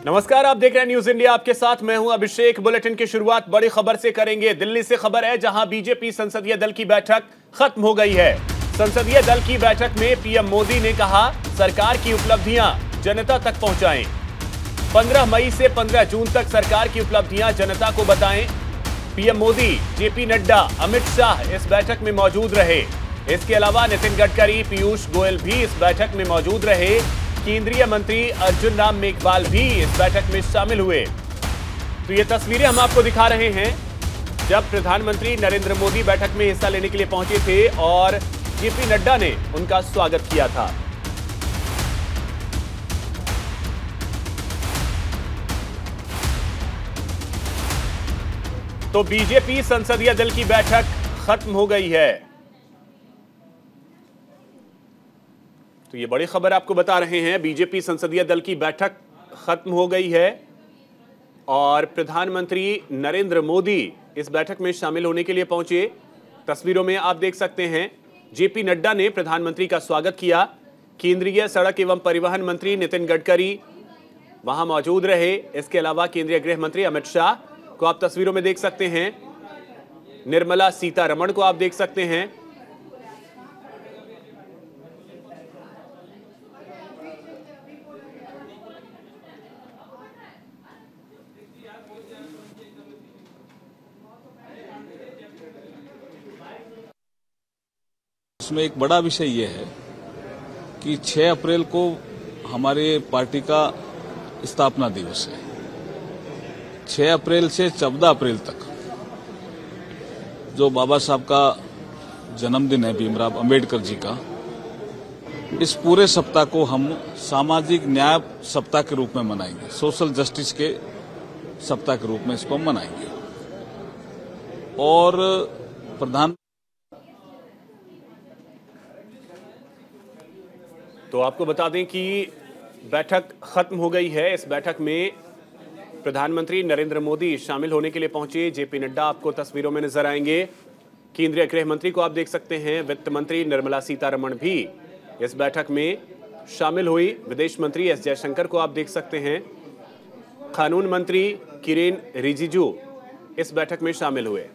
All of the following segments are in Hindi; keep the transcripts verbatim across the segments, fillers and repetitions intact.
नमस्कार, आप देख रहे हैं न्यूज इंडिया। आपके साथ मैं हूं अभिषेक। बुलेटिन की शुरुआत बड़ी खबर से करेंगे। दिल्ली से खबर है, जहां बीजेपी संसदीय दल की बैठक खत्म हो गई है। संसदीय दल की बैठक में पीएम मोदी ने कहा, सरकार की उपलब्धियां जनता तक पहुंचाएं। पंद्रह मई से पंद्रह जून तक सरकार की उपलब्धियां जनता को बताएं। पीएम मोदी, जेपी नड्डा, अमित शाह इस बैठक में मौजूद रहे। इसके अलावा नितिन गडकरी, पीयूष गोयल भी इस बैठक में मौजूद रहे। केंद्रीय मंत्री अर्जुन राम मेघवाल भी इस बैठक में शामिल हुए। तो ये तस्वीरें हम आपको दिखा रहे हैं जब प्रधानमंत्री नरेंद्र मोदी बैठक में हिस्सा लेने के लिए पहुंचे थे और जेपी नड्डा ने उनका स्वागत किया था। तो बीजेपी संसदीय दल की बैठक खत्म हो गई है। तो ये बड़ी खबर आपको बता रहे हैं, बीजेपी संसदीय दल की बैठक खत्म हो गई है और प्रधानमंत्री नरेंद्र मोदी इस बैठक में शामिल होने के लिए पहुंचे। तस्वीरों में आप देख सकते हैं, जेपी नड्डा ने प्रधानमंत्री का स्वागत किया। केंद्रीय सड़क एवं परिवहन मंत्री नितिन गडकरी वहां मौजूद रहे। इसके अलावा केंद्रीय गृह मंत्री अमित शाह को आप तस्वीरों में देख सकते हैं। निर्मला सीतारमण को आप देख सकते हैं। इसमें एक बड़ा विषय यह है कि छह अप्रैल को हमारे पार्टी का स्थापना दिवस है। छह अप्रैल से चौदह अप्रैल तक जो बाबा साहब का जन्मदिन है, भीमराव अंबेडकर जी का, इस पूरे सप्ताह को हम सामाजिक न्याय सप्ताह के रूप में मनाएंगे। सोशल जस्टिस के सप्ताह के रूप में इसको मनाएंगे। और प्रधान तो आपको बता दें कि बैठक खत्म हो गई है। इस बैठक में प्रधानमंत्री नरेंद्र मोदी शामिल होने के लिए पहुंचे। जेपी नड्डा आपको तस्वीरों में नजर आएंगे। केंद्रीय गृह मंत्री को आप देख सकते हैं। वित्त मंत्री निर्मला सीतारमण भी इस बैठक में शामिल हुई। विदेश मंत्री एस जयशंकर को आप देख सकते हैं। कानून मंत्री किरेन रिजिजू इस बैठक में शामिल हुए।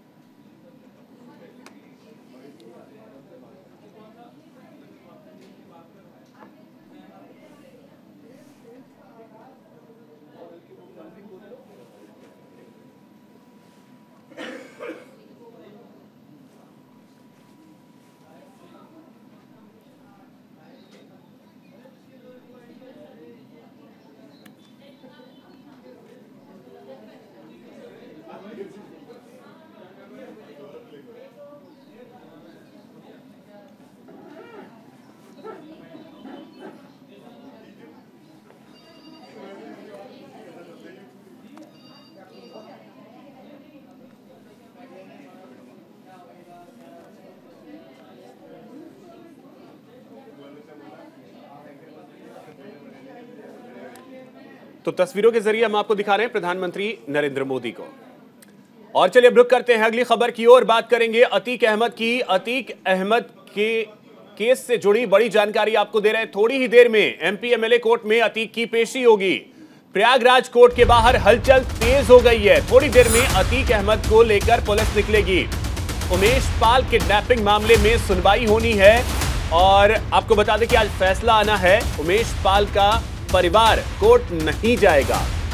तो तस्वीरों के जरिए हम आपको दिखा रहे हैं प्रधानमंत्री नरेंद्र मोदी को। और चलिए रुक करते हैं अगली खबर की ओर। बात करेंगे अतीक अहमद की। अतीक अहमद के केस से जुड़ी बड़ी जानकारी आपको दे रहे हैं। थोड़ी ही देर में एमपी एमएलए कोर्ट में अतीक की पेशी होगी। प्रयागराज कोर्ट के बाहर हलचल तेज हो गई है। थोड़ी देर में अतीक अहमद को लेकर पुलिस निकलेगी। उमेश पाल किडनैपिंग मामले में सुनवाई होनी है और आपको बता दें कि आज फैसला आना है। उमेश पाल का परिवार कोर्ट नहीं जाएगा।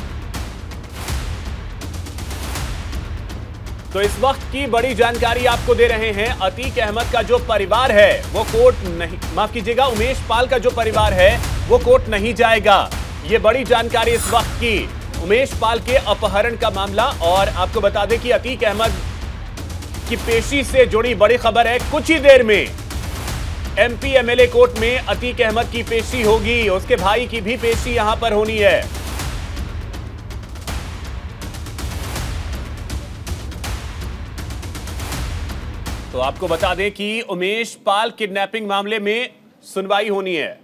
तो इस वक्त की बड़ी जानकारी आपको दे रहे हैं। अतीक अहमद का जो परिवार है वो कोर्ट नहीं, माफ कीजिएगा, उमेश पाल का जो परिवार है वो कोर्ट नहीं जाएगा। ये बड़ी जानकारी इस वक्त की। उमेश पाल के अपहरण का मामला और आपको बता दें कि अतीक अहमद की पेशी से जुड़ी बड़ी खबर है। कुछ ही देर में एमपी एमएलए कोर्ट में अतीक अहमद की पेशी होगी। उसके भाई की भी पेशी यहां पर होनी है। तो आपको बता दें कि उमेश पाल किडनैपिंग मामले में सुनवाई होनी है।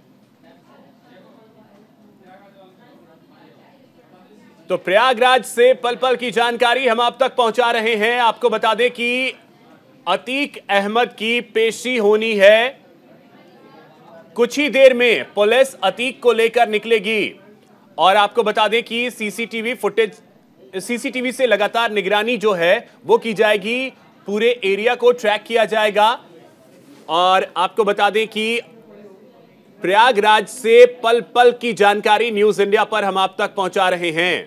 तो प्रयागराज से पल पल की जानकारी हम आप तक पहुंचा रहे हैं। आपको बता दें कि अतीक अहमद की पेशी होनी है। कुछ ही देर में पुलिस अतीक को लेकर निकलेगी। और आपको बता दें कि सीसीटीवी फुटेज, सीसीटीवी से लगातार निगरानी जो है वो की जाएगी, पूरे एरिया को ट्रैक किया जाएगा। और आपको बता दें कि प्रयागराज से पल पल की जानकारी न्यूज इंडिया पर हम आप तक पहुंचा रहे हैं।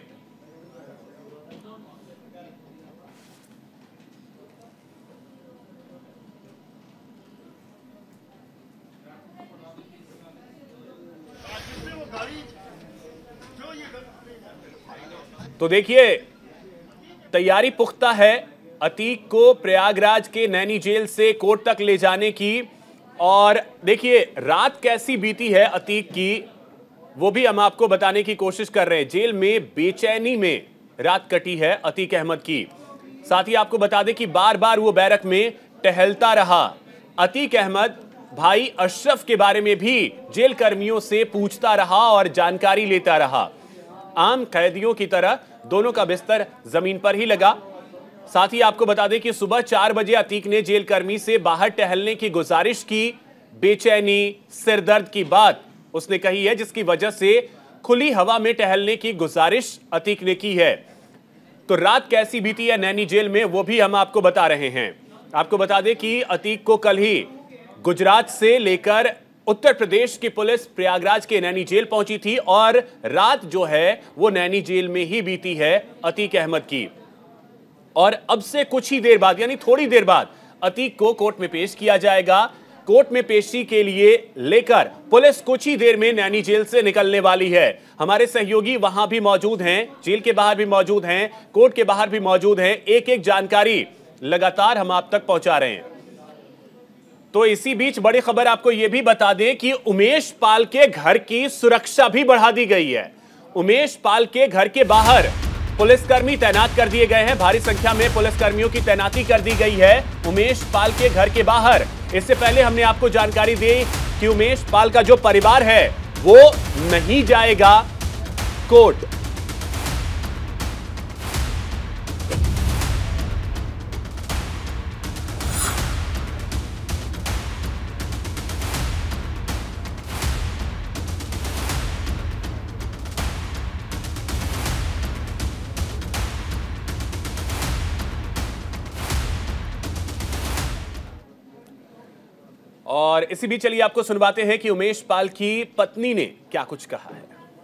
तो देखिए, तैयारी पुख्ता है अतीक को प्रयागराज के नैनी जेल से कोर्ट तक ले जाने की। और देखिए रात कैसी बीती है अतीक की, वो भी हम आपको बताने की कोशिश कर रहे हैं। जेल में बेचैनी में रात कटी है अतीक अहमद की। साथ ही आपको बता दें कि बार बार वो बैरक में टहलता रहा। अतीक अहमद भाई अशरफ के बारे में भी जेल कर्मियों से पूछता रहा और जानकारी लेता रहा। आम कैदियों की तरह दोनों का बिस्तर जमीन पर ही लगा। साथ ही आपको बता दें कि सुबह चार बजे अतीक ने जेल कर्मी से बाहर टहलने की गुजारिश की। बेचैनी, सिरदर्द की बात उसने कही है, जिसकी वजह से खुली हवा में टहलने की गुजारिश अतीक ने की है। तो रात कैसी बीती है नैनी जेल में, वो भी हम आपको बता रहे हैं। आपको बता दें कि अतीक को कल ही गुजरात से लेकर उत्तर प्रदेश की पुलिस प्रयागराज के नैनी जेल पहुंची थी और रात जो है वो नैनी जेल में ही बीती है अतीक अहमद की। और अब से कुछ ही देर बाद, यानी थोड़ी देर बाद, अतीक को कोर्ट में पेश किया जाएगा। कोर्ट में पेशी के लिए लेकर पुलिस कुछ ही देर में नैनी जेल से निकलने वाली है। हमारे सहयोगी वहां भी मौजूद हैं, जेल के बाहर भी मौजूद हैं, कोर्ट के बाहर भी मौजूद हैं। एक एक जानकारी लगातार हम आप तक पहुंचा रहे हैं। तो इसी बीच बड़ी खबर आपको यह भी बता दें कि उमेश पाल के घर की सुरक्षा भी बढ़ा दी गई है। उमेश पाल के घर के बाहर पुलिसकर्मी तैनात कर दिए गए हैं। भारी संख्या में पुलिसकर्मियों की तैनाती कर दी गई है उमेश पाल के घर के बाहर। इससे पहले हमने आपको जानकारी दी कि उमेश पाल का जो परिवार है वो नहीं जाएगा कोर्ट। और इसी बीच चलिए आपको सुनवाते हैं कि उमेश पाल की पत्नी ने क्या कुछ कहा है।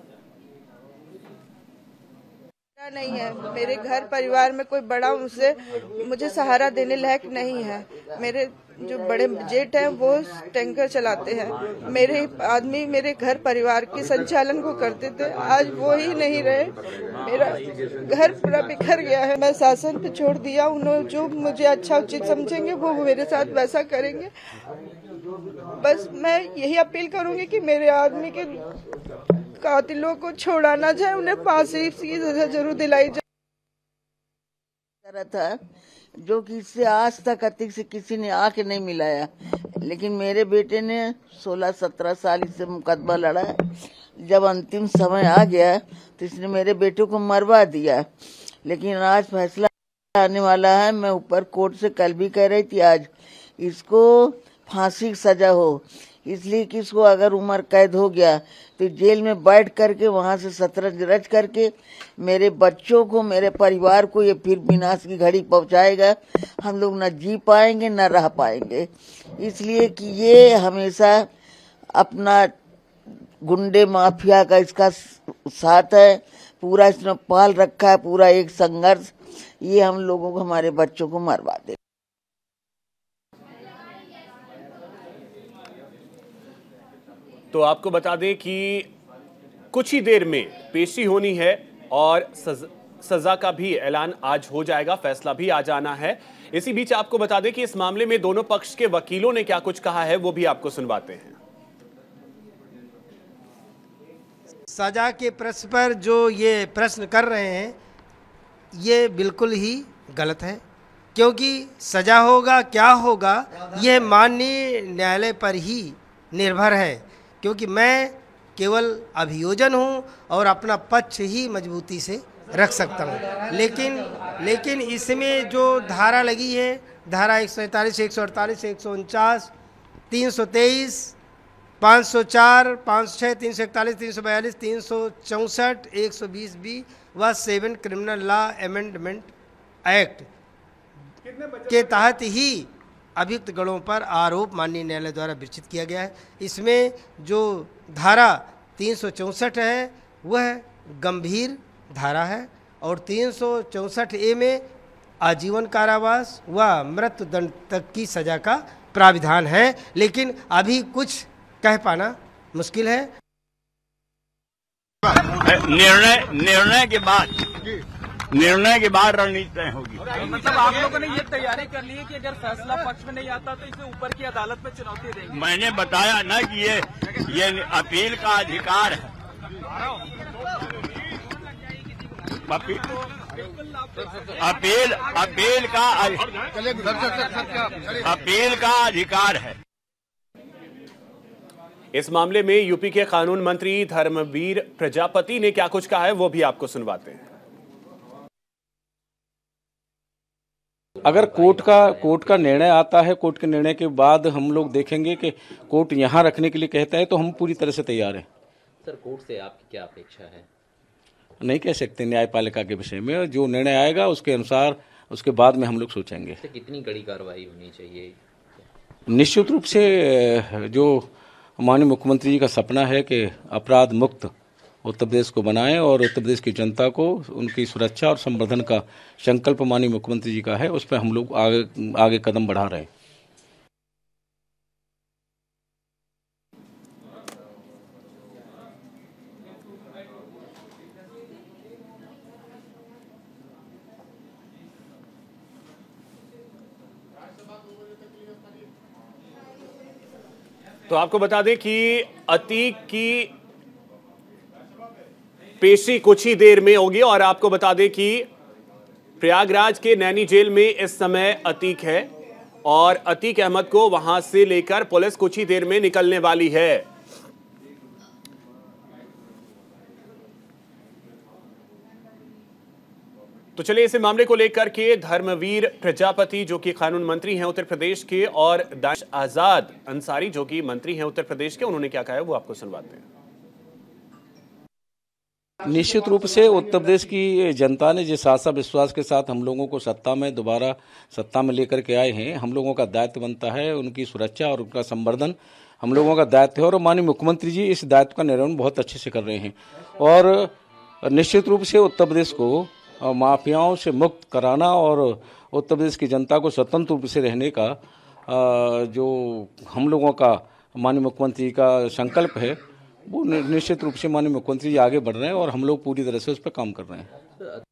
नहीं है, मेरे घर परिवार में कोई बड़ा उनसे मुझे सहारा देने लायक नहीं है। मेरे जो बड़े जेठ हैं वो टैंकर चलाते हैं। मेरे आदमी मेरे घर परिवार के संचालन को करते थे, आज वो ही नहीं रहे। मेरा घर पूरा बिखर गया है। मैं शासन पे छोड़ दिया, उन्होंने जो मुझे अच्छा उचित समझेंगे वो मेरे साथ वैसा करेंगे। बस मैं यही अपील करूंगी कि मेरे आदमी के कातिलों को छोड़ाना जाए, उन्हें फांसी की सजा जरूर दिलाई जाए। था जो कि इससे आज तक अतीक से किसी ने आके नहीं मिलाया, लेकिन मेरे बेटे ने सोलह सत्रह साल इससे मुकदमा लड़ा। जब अंतिम समय आ गया तो इसने मेरे बेटे को मरवा दिया। लेकिन आज फैसला आने वाला है। मैं ऊपर कोर्ट से कल भी कह रही थी आज इसको फांसी की सजा हो, इसलिए कि इसको अगर उम्र कैद हो गया तो जेल में बैठ करके वहां से शतरंज रच करके मेरे बच्चों को, मेरे परिवार को ये फिर विनाश की घड़ी पहुंचाएगा। हम लोग न जी पाएंगे न रह पाएंगे। इसलिए कि ये हमेशा अपना गुंडे माफिया का इसका साथ है, पूरा इसने पाल रखा है, पूरा एक संघर्ष। ये हम लोगों को, हमारे बच्चों को मरवा दे। तो आपको बता दें कि कुछ ही देर में पेशी होनी है और सज, सजा का भी ऐलान आज हो जाएगा, फैसला भी आ जाना है। इसी बीच आपको बता दें कि इस मामले में दोनों पक्ष के वकीलों ने क्या कुछ कहा है वो भी आपको सुनवाते हैं। सजा के प्रश्न पर जो ये प्रश्न कर रहे हैं ये बिल्कुल ही गलत है, क्योंकि सजा होगा क्या होगा यह माननीय न्यायालय पर ही निर्भर है। क्योंकि मैं केवल अभियोजन हूं और अपना पक्ष ही मजबूती से रख सकता हूं। लेकिन लेकिन इसमें जो धारा लगी है, धारा एक सौ सैंतालीस, एक सौ अड़तालीस, एक सौ उनचास, तीन सौ तेईस पाँच सौ चार, पाँच सौ छः, तीन सौ इकतालीस, तीन सौ बयालीस, तीन सौ चौंसठ, एक सौ बीस बी व seven criminal law amendment act के तहत ही अभियुक्त गणों पर आरोप माननीय न्यायालय द्वारा विरचित किया गया है। इसमें जो धारा तीन सौ चौंसठ है वह गंभीर धारा है और तीन सौ चौंसठ ए में आजीवन कारावास व मृत्यु दंड तक की सजा का प्राविधान है, लेकिन अभी कुछ कह पाना मुश्किल है। निर्णय निर्णय के बाद निर्णय के बाद रणनीति तय होगी। मतलब आप लोगों ने ये तैयारी कर ली है कि अगर फैसला पक्ष में नहीं आता तो इसे ऊपर की अदालत में चुनौती देंगे। मैंने बताया ना कि ये ये अपील का अधिकार है। अपील अपील अपील का अपील का अधिकार है। इस मामले में यूपी के कानून मंत्री धर्मवीर प्रजापति ने क्या कुछ कहा है वो भी आपको सुनवाते हैं। अगर कोर्ट का कोर्ट का निर्णय आता है, कोर्ट के निर्णय के बाद हम लोग देखेंगे कि कोर्ट यहाँ रखने के लिए कहता है तो हम पूरी तरह से तैयार हैं। सर, कोर्ट से आपकी क्या अपेक्षा है? नहीं कह सकते न्यायपालिका के विषय में, जो निर्णय आएगा उसके अनुसार उसके बाद में हम लोग सोचेंगे। तो कितनी कड़ी कार्रवाई होनी चाहिए? निश्चित रूप से जो माननीय मुख्यमंत्री जी का सपना है कि अपराध मुक्त उत्तर प्रदेश को बनाएं और उत्तर प्रदेश की जनता को उनकी सुरक्षा और संवर्धन का संकल्प माननीय मुख्यमंत्री जी का है, उस पर हम लोग आगे आगे कदम बढ़ा रहे हैं। तो आपको बता दें कि अतीक की पेशी कुछ ही देर में होगी और आपको बता दें कि प्रयागराज के नैनी जेल में इस समय अतीक है और अतीक अहमद को वहां से लेकर पुलिस कुछ ही देर में निकलने वाली है। तो चलिए इस मामले को लेकर के धर्मवीर प्रजापति जो कि कानून मंत्री हैं उत्तर प्रदेश के और दानिश आजाद अंसारी जो कि मंत्री हैं उत्तर प्रदेश के, उन्होंने क्या कहा है वो आपको सुनवाते हैं। निश्चित रूप से उत्तर प्रदेश की जनता ने जिस आशा विश्वास के साथ हम लोगों को सत्ता में दोबारा सत्ता में लेकर के आए हैं, हम लोगों का दायित्व बनता है उनकी सुरक्षा और उनका संवर्धन हम लोगों का दायित्व है और माननीय मुख्यमंत्री जी इस दायित्व का निर्वहन बहुत अच्छे से कर रहे हैं और निश्चित रूप से उत्तर प्रदेश को माफियाओं से मुक्त कराना और उत्तर प्रदेश की जनता को स्वतंत्र रूप से रहने का जो हम लोगों का माननीय मुख्यमंत्री का संकल्प है वो निश्चित रूप से माननीय मुख्यमंत्री जी आगे बढ़ रहे हैं और हम लोग पूरी तरह से उस पर काम कर रहे हैं।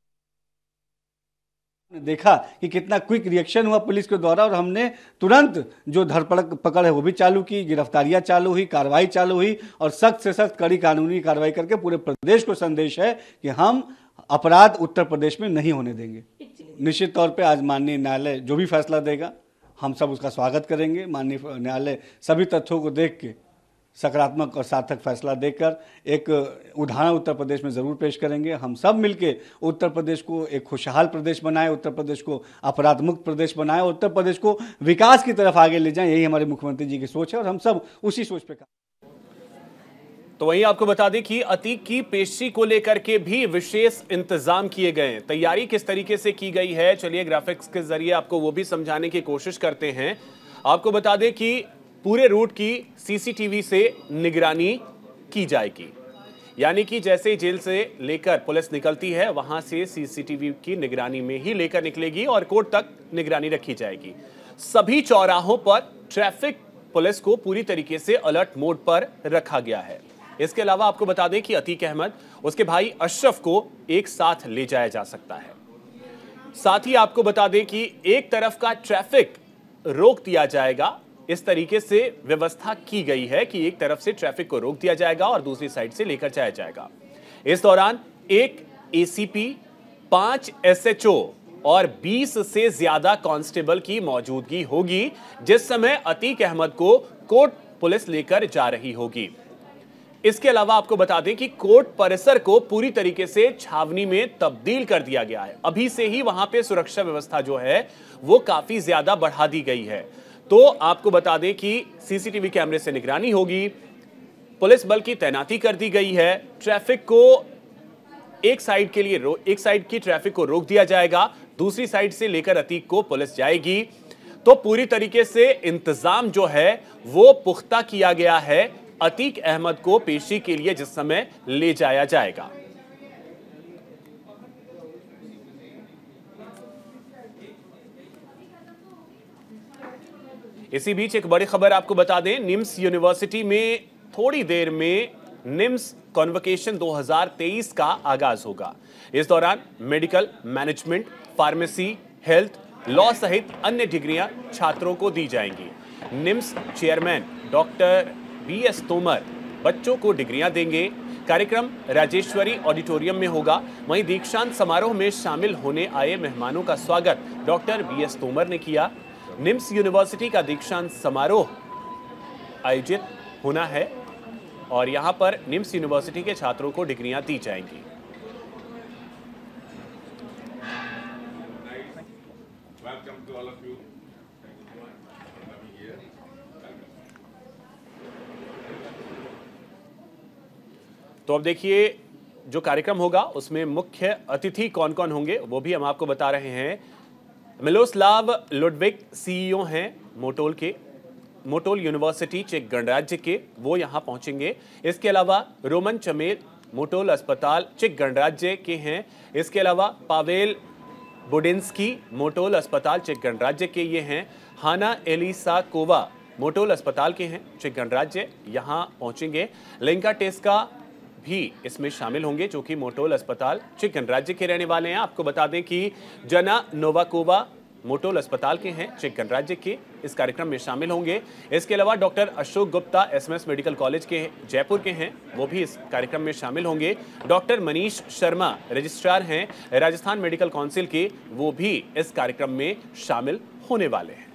देखा कि कितना क्विक रिएक्शन हुआ पुलिस के द्वारा और हमने तुरंत जो धरपकड़ पकड़ है वो भी चालू की, गिरफ्तारियां चालू हुई, कार्रवाई चालू हुई और सख्त से सख्त कड़ी कानूनी कार्रवाई करके पूरे प्रदेश को संदेश है कि हम अपराध उत्तर प्रदेश में नहीं होने देंगे। निश्चित तौर पे आज माननीय न्यायालय जो भी फैसला देगा हम सब उसका स्वागत करेंगे। माननीय न्यायालय सभी तथ्यों को देख के सकारात्मक और सार्थक फैसला देकर एक उदाहरण उत्तर प्रदेश में जरूर पेश करेंगे। हम सब मिलके उत्तर प्रदेश को एक खुशहाल प्रदेश बनाए, उत्तर प्रदेश को अपराध मुक्त प्रदेश बनाए, उत्तर प्रदेश को विकास की तरफ आगे ले जाएं, यही हमारे मुख्यमंत्री जी की सोच है और हम सब उसी सोच पे काम। तो वहीं आपको बता दें कि अतीक की पेशी को लेकर के भी विशेष इंतजाम किए गए हैं। तैयारी किस तरीके से की गई है चलिए ग्राफिक्स के जरिए आपको वो भी समझाने की कोशिश करते हैं। आपको बता दें कि पूरे रूट की सीसीटीवी से निगरानी की जाएगी, यानी कि जैसे जेल से लेकर पुलिस निकलती है वहां से सीसीटीवी की निगरानी में ही लेकर निकलेगी और कोर्ट तक निगरानी रखी जाएगी। सभी चौराहों पर ट्रैफिक पुलिस को पूरी तरीके से अलर्ट मोड पर रखा गया है। इसके अलावा आपको बता दें कि अतीक अहमद उसके भाई अशरफ को एक साथ ले जाया जा सकता है। साथ ही आपको बता दें कि एक तरफ का ट्रैफिक रोक दिया जाएगा। इस तरीके से व्यवस्था की गई है कि एक तरफ से ट्रैफिक को रोक दिया जाएगा और दूसरी साइड से लेकर जाया जाएगा। इस दौरान एक एसीपी, पांच एसएचओ और बीस से ज्यादा कांस्टेबल की मौजूदगी होगी जिस समय अतीक अहमद को कोर्ट पुलिस लेकर जा रही होगी। इसके अलावा आपको बता दें कि कोर्ट परिसर को पूरी तरीके से छावनी में तब्दील कर दिया गया है। अभी से ही वहां पे सुरक्षा व्यवस्था जो है वो काफी ज्यादा बढ़ा दी गई है। तो आपको बता दें कि सीसीटीवी कैमरे से निगरानी होगी, पुलिस बल की तैनाती कर दी गई है, ट्रैफिक को एक साइड के लिए एक साइड की ट्रैफिक को रोक दिया जाएगा, दूसरी साइड से लेकर अतीक को पुलिस जाएगी। तो पूरी तरीके से इंतजाम जो है वो पुख्ता किया गया है अतीक अहमद को पेशी के लिए जिस समय ले जाया जाएगा। इसी बीच एक बड़ी खबर आपको बता दें, निम्स यूनिवर्सिटी में थोड़ी देर में निम्स कॉन्वोकेशन दो हज़ार तेईस का आगाज होगा। इस दौरान medical, management, pharmacy, health, law सहित अन्य डिग्रियां छात्रों को दी जाएंगी। NIMS chairman doctor B S Tomar बच्चों को डिग्रियां देंगे। कार्यक्रम राजेश्वरी ऑडिटोरियम में होगा। वहीं दीक्षांत समारोह में शामिल होने आए मेहमानों का स्वागत डॉक्टर बी एस तोमर ने किया। निम्स यूनिवर्सिटी का दीक्षांत समारोह आयोजित होना है और यहां पर निम्स यूनिवर्सिटी के छात्रों को डिग्रियां दी जाएंगी। तो अब देखिए जो कार्यक्रम होगा उसमें मुख्य अतिथि कौन कौन होंगे वो भी हम आपको बता रहे हैं। मिलोस्लाव लुडविग सीईओ हैं मोटोल के, मोटोल यूनिवर्सिटी चेक गणराज्य के, वो यहां पहुंचेंगे। इसके अलावा रोमन चमेल मोटोल अस्पताल चेक गणराज्य के हैं। इसके अलावा पावेल बुडिंस्की मोटोल अस्पताल चेक गणराज्य के ये हैं। हाना एलिसा कोवा मोटोल अस्पताल के हैं चेक गणराज्य, यहां पहुंचेंगे। लिंका टेस्का भी इसमें शामिल होंगे जो कि मोटोल अस्पताल चेक गणराज्य के रहने वाले हैं। आपको बता दें कि जना नोवाकोवा मोटोल अस्पताल के हैं चेक गणराज्य के, इस कार्यक्रम में शामिल होंगे। इसके अलावा doctor Ashok Gupta SMS medical college के जयपुर के हैं, वो भी इस कार्यक्रम में शामिल होंगे। डॉक्टर मनीष शर्मा रजिस्ट्रार हैं राजस्थान मेडिकल काउंसिल के, वो भी इस कार्यक्रम में शामिल होने वाले हैं।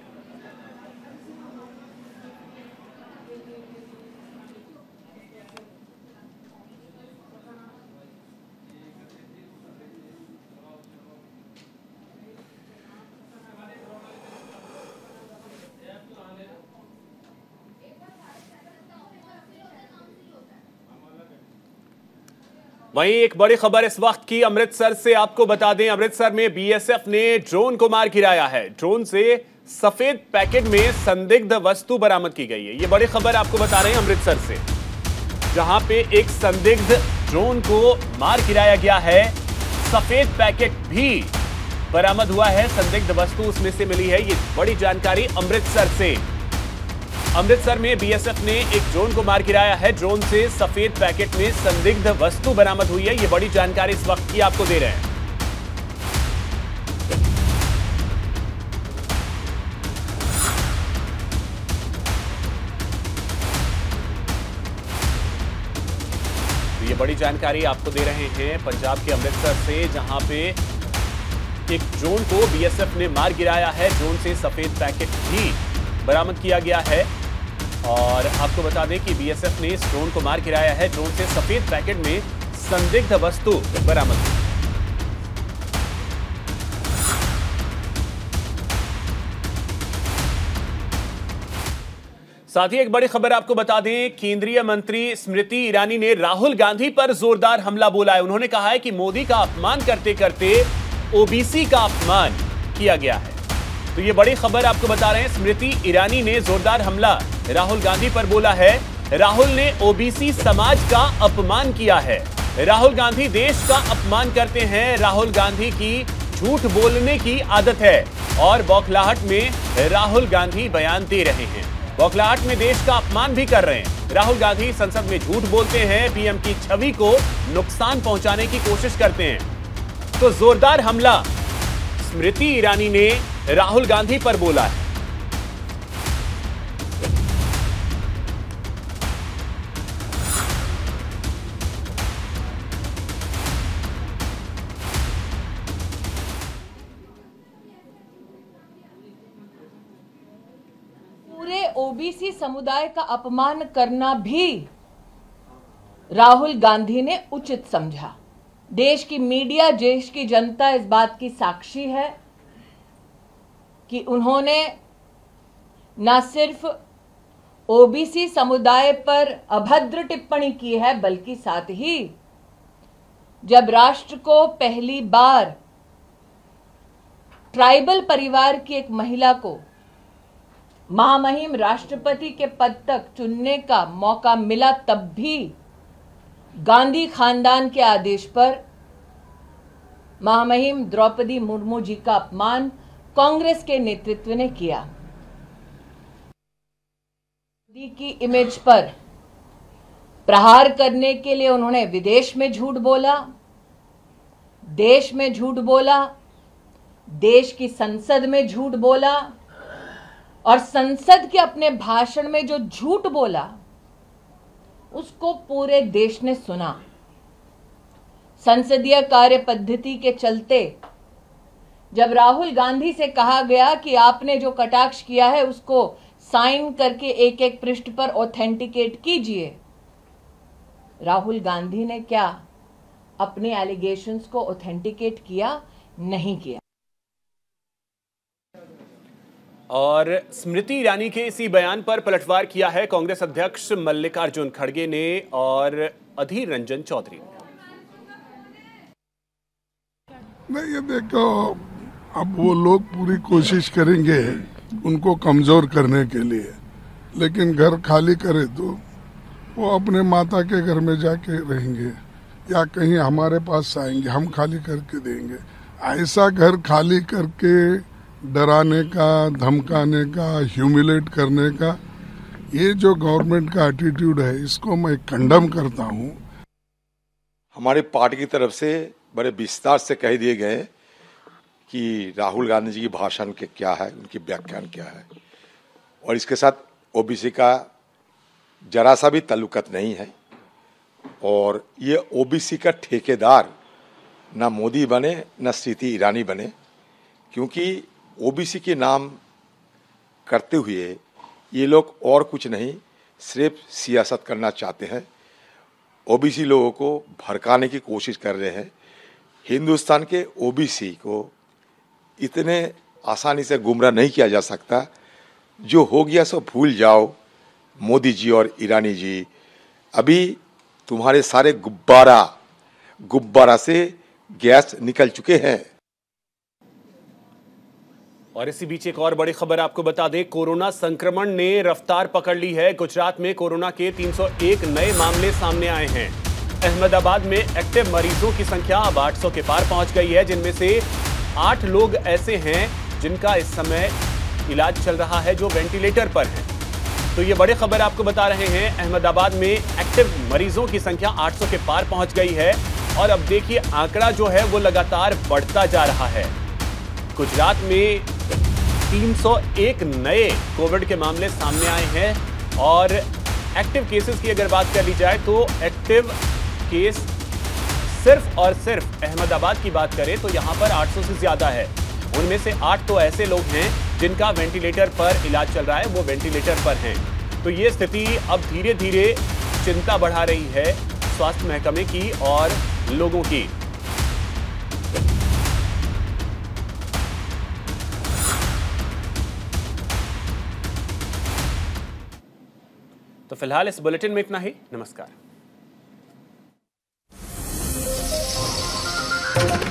वहीं एक बड़ी खबर इस वक्त की अमृतसर से आपको बता दें, अमृतसर में बीएसएफ ने ड्रोन को मार गिराया है। ड्रोन से सफेद पैकेट में संदिग्ध वस्तु बरामद की गई है। ये बड़ी खबर आपको बता रहे हैं अमृतसर से, जहां पे एक संदिग्ध ड्रोन को मार गिराया गया है। सफेद पैकेट भी बरामद हुआ है, संदिग्ध वस्तु उसमें से मिली है। ये बड़ी जानकारी अमृतसर से। अमृतसर में बीएसएफ ने एक ड्रोन को मार गिराया है। ड्रोन से सफेद पैकेट में संदिग्ध वस्तु बरामद हुई है। ये बड़ी जानकारी इस वक्त की आपको दे रहे हैं। तो ये बड़ी जानकारी आपको दे रहे हैं पंजाब के अमृतसर से, जहां पे एक ड्रोन को बीएसएफ ने मार गिराया है। ड्रोन से सफेद पैकेट भी बरामद किया गया है और आपको बता दें कि बीएसएफ ने इस ड्रोन को मार गिराया है। ड्रोन से सफेद पैकेट में संदिग्ध वस्तु बरामद हुई। साथ ही एक बड़ी खबर आपको बता दें, केंद्रीय मंत्री स्मृति ईरानी ने राहुल गांधी पर जोरदार हमला बोला है। उन्होंने कहा है कि मोदी का अपमान करते करते ओबीसी का अपमान किया गया है। तो ये बड़ी खबर आपको बता रहे हैं, स्मृति ईरानी ने जोरदार हमला राहुल गांधी पर बोला है। राहुल ने ओबीसी समाज का अपमान किया है। राहुल गांधी देश का अपमान करते हैं। राहुल गांधी की झूठ बोलने की आदत है और बौखलाहट में राहुल गांधी बयान दे रहे हैं। बौखलाहट में देश का अपमान भी कर रहे हैं। राहुल गांधी संसद में झूठ बोलते हैं, पीएम की छवि को नुकसान पहुंचाने की कोशिश करते हैं। तो जोरदार हमला स्मृति ईरानी ने राहुल गांधी पर बोला है। पूरे ओबीसी समुदाय का अपमान करना भी राहुल गांधी ने उचित समझा। देश की मीडिया, देश की जनता इस बात की साक्षी है कि उन्होंने न सिर्फ ओबीसी समुदाय पर अभद्र टिप्पणी की है, बल्कि साथ ही जब राष्ट्र को पहली बार ट्राइबल परिवार की एक महिला को महामहिम राष्ट्रपति के पद तक चुनने का मौका मिला, तब भी गांधी खानदान के आदेश पर महामहिम द्रौपदी मुर्मू जी का अपमान कांग्रेस के नेतृत्व ने किया। मोदी की इमेज पर प्रहार करने के लिए उन्होंने विदेश में झूठ बोला, देश में झूठ बोला, देश की संसद में झूठ बोला, और संसद के अपने भाषण में जो झूठ बोला उसको पूरे देश ने सुना। संसदीय कार्य पद्धति के चलते जब राहुल गांधी से कहा गया कि आपने जो कटाक्ष किया है उसको साइन करके एक एक पृष्ठ पर ऑथेंटिकेट कीजिए, राहुल गांधी ने क्या अपने एलिगेशंस को ऑथेंटिकेट किया? नहीं किया। और स्मृति ईरानी के इसी बयान पर पलटवार किया है कांग्रेस अध्यक्ष मल्लिकार्जुन खड़गे ने और अधीर रंजन चौधरी ने। नहीं, ये देखो, अब वो लोग पूरी कोशिश करेंगे उनको कमजोर करने के लिए, लेकिन घर खाली करे तो वो अपने माता के घर में जाके रहेंगे या कहीं हमारे पास आएंगे, हम खाली करके देंगे। ऐसा घर खाली करके डराने का, धमकाने का, ह्यूमिलेट करने का, ये जो गवर्नमेंट का एटीट्यूड है, इसको मैं कंडम करता हूँ। हमारी पार्टी की तरफ से बड़े विस्तार से कह दिए गए कि राहुल गांधी जी की भाषण के क्या है, उनकी व्याख्यान क्या है, और इसके साथ ओबीसी का जरा सा भी ताल्लुकत नहीं है। और ये ओबीसी का ठेकेदार ना मोदी बने ना स्मृति ईरानी बने, क्योंकि ओबीसी के नाम करते हुए ये लोग और कुछ नहीं, सिर्फ सियासत करना चाहते हैं। ओबीसी लोगों को भड़काने की कोशिश कर रहे हैं। हिंदुस्तान के ओबीसी को इतने आसानी से गुमराह नहीं किया जा सकता। जो हो गया सो भूल जाओ मोदी जी और ईरानी जी। अभी तुम्हारे सारे गुब्बारा गुब्बारा से गैस निकल चुके हैं। और इसी बीच एक और बड़ी खबर आपको बता दें, कोरोना संक्रमण ने रफ्तार पकड़ ली है। गुजरात में कोरोना के तीन सौ एक नए मामले सामने आए हैं। अहमदाबाद में एक्टिव मरीजों की संख्या अब आठ सौ के पार पहुंच गई है, जिनमें से आठ लोग ऐसे हैं जिनका इस समय इलाज चल रहा है, जो वेंटिलेटर पर हैं। तो ये बड़ी खबर आपको बता रहे हैं, अहमदाबाद में एक्टिव मरीजों की संख्या आठ सौ के पार पहुंच गई है। और अब देखिए आंकड़ा जो है वो लगातार बढ़ता जा रहा है। गुजरात में तीन सौ एक नए कोविड के मामले सामने आए हैं और एक्टिव केसेस की अगर बात कर ली जाए तो एक्टिव केस सिर्फ और सिर्फ अहमदाबाद की बात करें तो यहां पर आठ सौ से ज्यादा है। उनमें से आठ तो ऐसे लोग हैं जिनका वेंटिलेटर पर इलाज चल रहा है, वो वेंटिलेटर पर हैं। तो ये स्थिति अब धीरे धीरे चिंता बढ़ा रही है स्वास्थ्य महकमे की और लोगों की। तो फिलहाल इस बुलेटिन में इतना ही। नमस्कार।